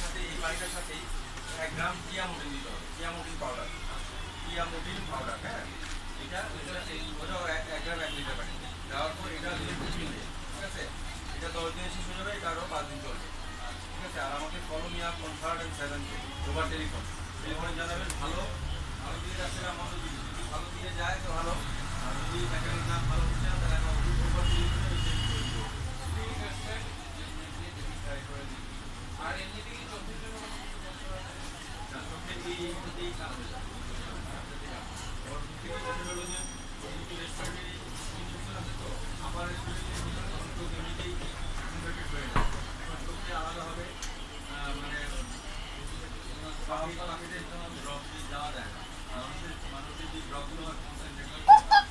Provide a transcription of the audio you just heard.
সাথে এই পানিটার সাথেই 1 গ্রাম টিয়ামোটিন দিতে হবে, টিয়ামোটিন পাউডার, হ্যাঁ। এটা ওটাও 1 গ্রাম 1 লিটার পানি দেওয়ার পর এটা দিলে মিলে, ঠিক আছে। এটা 10 দিনে শেষ হয়ে যাবে, এটা আরও 5 দিন চলবে, ঠিক আছে। আর আমাকে follow me up on 3rd and 7th over টেলিফোনে জানাবেন। ভালো ভালো দিয়ে যাচ্ছে না, মন্দ দিয়ে, যদি ভালো দিয়ে যায় তো ভালো, আর যদি মেকানিক না ভালো হচ্ছে না তাহলে আমরা ওভার টেলিফোনে চেঞ্জ করে দেবো। ঠিক আছে, ট্রাই করে দিই। আর এমনিতে কি চোখের জন্য না, চোখের এইটাতেই কাজ হয়ে যাবে, ওর থেকে হলো যে রেস্টুরেন্টের ইনফেকশন আছে, তো আবার রেস্টুরেন্টের চোখ এমনিতেই ইনফেক্টেড হয়ে যায়, এখন চোখে আলাদাভাবে মানে পাখিদের ড্রপ যাওয়া যায় না, মানুষের যে ড্রপগুলো হয় কনসেন্ট্রেট